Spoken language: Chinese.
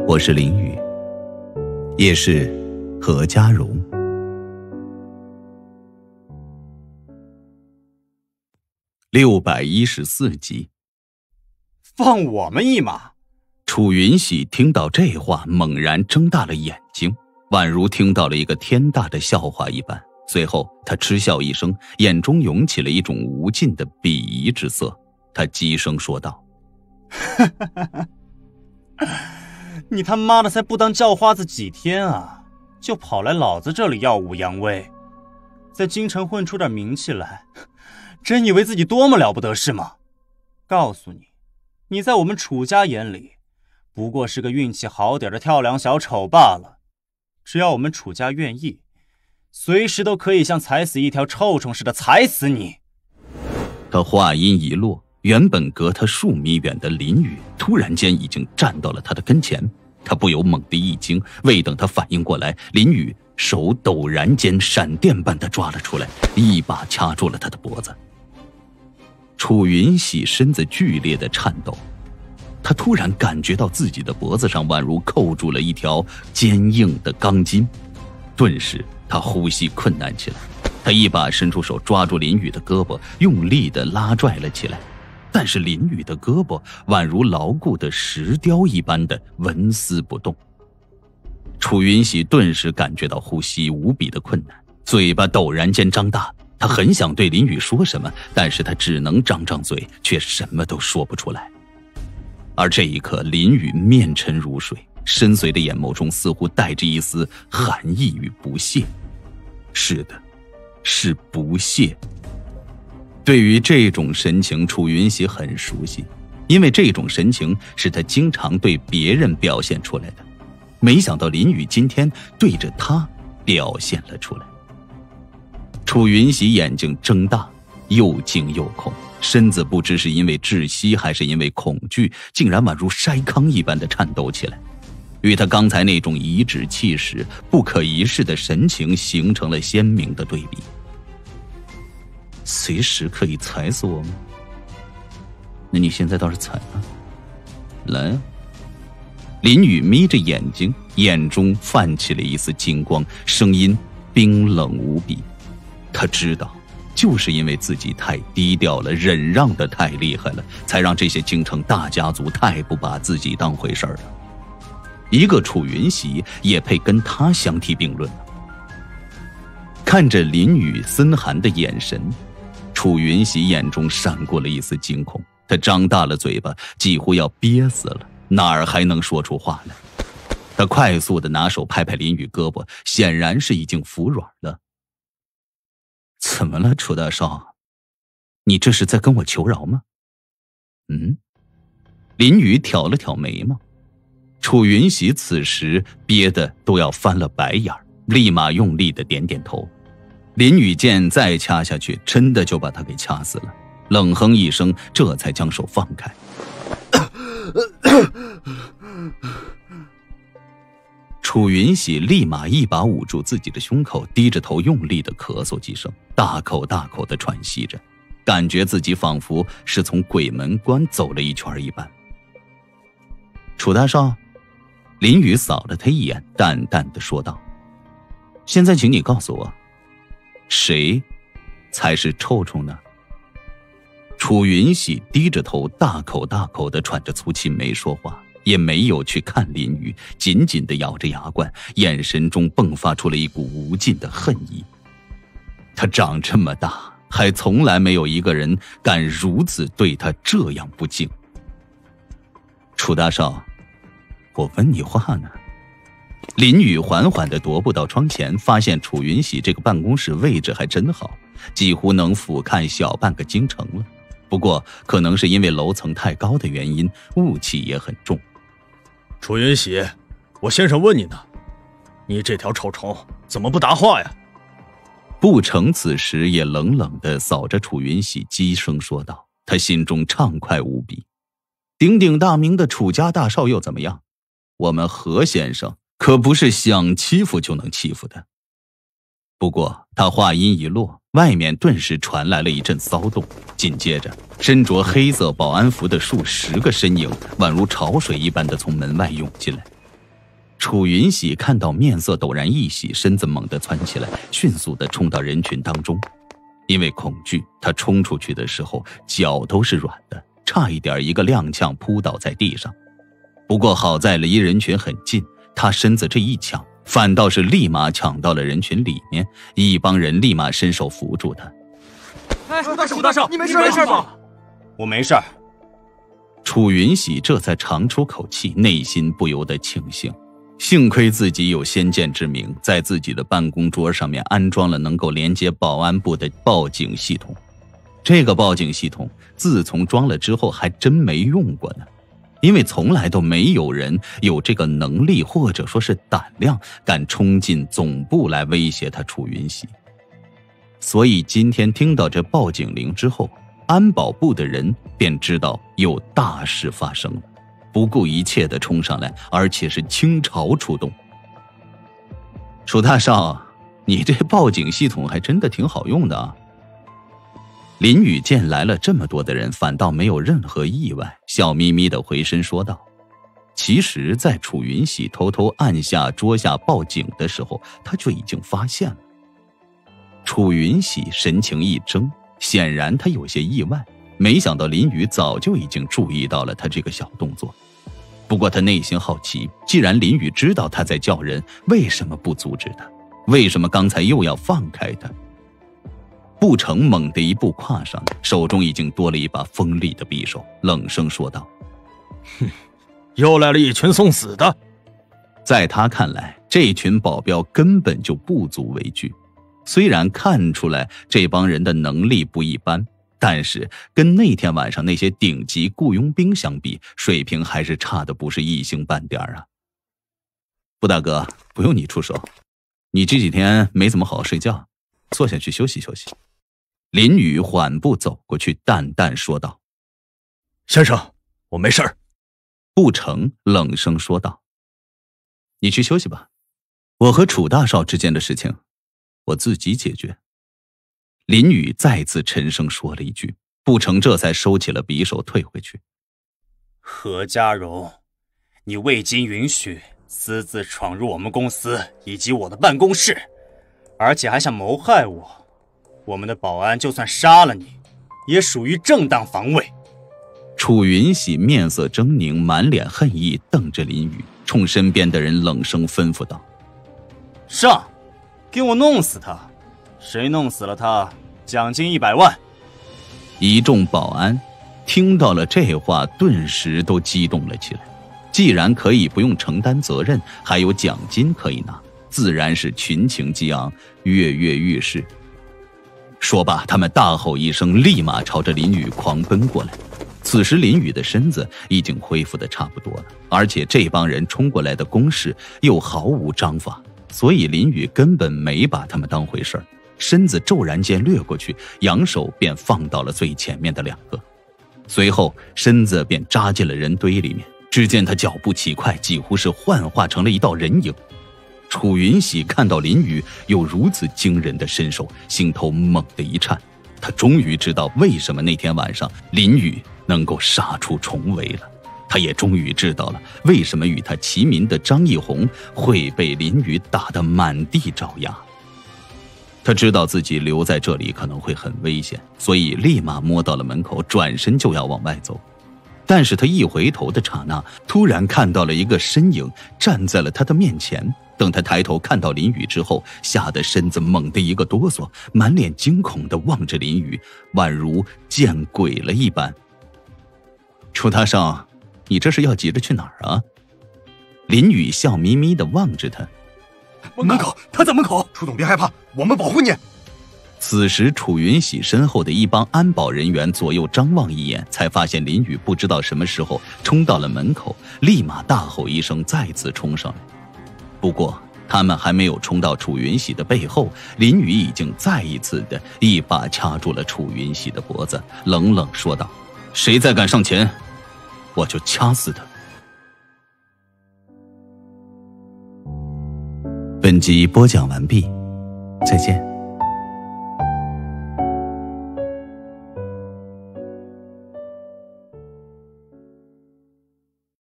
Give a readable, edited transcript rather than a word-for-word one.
我是林宇，也是何家荣。614集。 放我们一马！ 楚云喜听到这话，猛然睁大了眼睛，宛如听到了一个天大的笑话一般。随后他嗤笑一声，眼中涌起了一种无尽的鄙夷之色。他低声说道： 你他妈的才不当叫花子几天啊，就跑来老子这里耀武扬威，在京城混出点名气来，真以为自己多么了不得是吗？告诉你，你在我们楚家眼里不过是个运气好点的跳梁小丑罢了。只要我们楚家愿意，随时都可以像踩死一条臭虫似的踩死你。 他话音一落，原本隔他数米远的林宇突然间已经站到了他的跟前。他不由猛地一惊，未等他反应过来，林宇手陡然间闪电般的抓了出来，一把掐住了他的脖子。楚云喜身子剧烈的颤抖，他突然感觉到自己的脖子上宛如扣住了一条坚硬的钢筋，顿时他呼吸困难起来。他一把伸出手抓住林宇的胳膊，用力地拉拽了起来，但是林宇的胳膊宛如牢固的石雕一般的纹丝不动。楚云喜顿时感觉到呼吸无比的困难，嘴巴陡然间张大，他很想对林宇说什么，但是他只能张张嘴，却什么都说不出来。而这一刻，林宇面沉如水，深邃的眼眸中似乎带着一丝寒意与不屑。是的，是不屑。对于这种神情，楚云喜很熟悉，因为这种神情是他经常对别人表现出来的。没想到林宇今天对着他表现了出来。楚云喜眼睛睁大，又惊又恐，身子不知是因为窒息还是因为恐惧，竟然宛如筛糠一般的颤抖起来，与他刚才那种颐指气使、不可一世的神情形成了鲜明的对比。随时可以踩死我吗？那你现在倒是踩啊，来啊！林宇眯着眼睛，眼中泛起了一丝金光，声音冰冷无比。他知道，就是因为自己太低调了，忍让的太厉害了，才让这些京城大家族太不把自己当回事了。一个楚云喜也配跟他相提并论了。看着林宇森寒的眼神，楚云喜眼中闪过了一丝惊恐，他张大了嘴巴，几乎要憋死了，哪儿还能说出话来？他快速的拿手拍拍林宇胳膊，显然是已经服软了。怎么了，楚大少？你这是在跟我求饶吗？林宇挑了挑眉毛。楚云喜此时憋得都要翻了白眼，立马用力的点点头。林宇见再掐下去，真的就把他给掐死了，冷哼一声，这才将手放开。楚云喜立马一把捂住自己的胸口，低着头用力的咳嗽几声，大口大口的喘息着，感觉自己仿佛是从鬼门关走了一圈一般。楚大少，林宇扫了他一眼，淡淡的说道：现在请你告诉我，谁才是臭虫呢？楚云喜低着头，大口大口的喘着粗气，没说话，也没有去看林宇，紧紧地咬着牙关，眼神中迸发出了一股无尽的恨意。他长这么大，还从来没有一个人敢如此对他这样不敬。楚大少，我问你话呢。林宇缓缓地踱步到窗前，发现楚云喜这个办公室位置还真好，几乎能俯瞰小半个京城了。不过可能是因为楼层太高的原因，雾气也很重。 楚云喜，我先生问你呢，你这条臭虫怎么不答话呀？ 不成此时也冷冷地扫着楚云喜，低声说道，他心中畅快无比。鼎鼎大名的楚家大少又怎么样？我们何先生可不是想欺负就能欺负的。不过他话音一落，外面顿时传来了一阵骚动，紧接着身着黑色保安服的数十个身影宛如潮水一般的从门外涌进来。 楚云喜看到面色陡然一喜，身子猛地窜起来，迅速地冲到人群当中。因为恐惧，他冲出去的时候脚都是软的，差一点一个踉跄扑倒在地上。不过好在离人群很近，他身子这一抢，反倒是立马抢到了人群里面，一帮人立马伸手扶住他。 楚大少，你没事吧？ 我没事儿。 楚云喜这才长出口气，内心不由得庆幸，幸亏自己有先见之明，在自己的办公桌上面安装了能够连接保安部的报警系统。这个报警系统自从装了之后还真没用过呢，因为从来都没有人有这个能力或者说是胆量敢冲进总部来威胁他楚云喜。所以今天听到这报警铃之后，安保部的人便知道有大事发生了，不顾一切地冲上来，而且是倾巢出动。楚大少，你这报警系统还真的挺好用的啊。林宇见来了这么多的人，反倒没有任何意外，笑眯眯地回身说道。其实在楚云喜偷偷按下桌下报警的时候，他就已经发现了。楚云喜神情一怔，显然他有些意外，没想到林宇早就已经注意到了他这个小动作。不过他内心好奇，既然林宇知道他在叫人，为什么不阻止他？为什么刚才又要放开他？步成猛地一步跨上，手中已经多了一把锋利的匕首，冷声说道： 哼，又来了一群送死的。 在他看来，这群保镖根本就不足为惧。虽然看出来这帮人的能力不一般，但是跟那天晚上那些顶级雇佣兵相比，水平还是差的不是一星半点啊。布大哥，不用你出手，你这几天没怎么好好睡觉，坐下去休息休息。林宇缓步走过去，淡淡说道： 先生，我没事儿。 步成冷声说道：你去休息吧，我和楚大少之间的事情我自己解决。林宇再次沉声说了一句，步成这才收起了匕首，退回去。 何家荣，你未经允许私自闯入我们公司以及我的办公室，而且还想谋害我，我们的保安就算杀了你，也属于正当防卫。 楚云喜面色狰狞，满脸恨意，瞪着林宇，冲身边的人冷声吩咐道： 上，给我弄死他，谁弄死了他，奖金100万。 一众保安听到了这话，顿时都激动了起来。既然可以不用承担责任，还有奖金可以拿，自然是群情激昂，跃跃欲试。说罢，他们大吼一声，立马朝着林宇狂奔过来。此时林宇的身子已经恢复得差不多了，而且这帮人冲过来的攻势又毫无章法，所以林宇根本没把他们当回事儿，身子骤然间掠过去，扬手便放到了最前面的2个，随后身子便扎进了人堆里面。只见他脚步奇快，几乎是幻化成了一道人影。楚云喜看到林宇有如此惊人的身手，心头猛地一颤，他终于知道为什么那天晚上林宇能够杀出重围了，他也终于知道了为什么与他齐名的张义宏会被林宇打得满地找牙。他知道自己留在这里可能会很危险，所以立马摸到了门口，转身就要往外走。但是他一回头的刹那，突然看到了一个身影站在了他的面前。等他抬头看到林宇之后，吓得身子猛地一个哆嗦，满脸惊恐地望着林宇，宛如见鬼了一般。楚大少，你这是要急着去哪儿啊？林宇笑眯眯地望着他。 门口，他在门口。楚总别害怕，我们保护你。 此时楚云喜身后的一帮安保人员左右张望一眼，才发现林宇不知道什么时候冲到了门口，立马大吼一声，再次冲上来。不过他们还没有冲到楚云喜的背后，林宇已经再一次的一把掐住了楚云喜的脖子，冷冷说道：谁再敢上前，我就掐死他。本集播讲完毕，再见。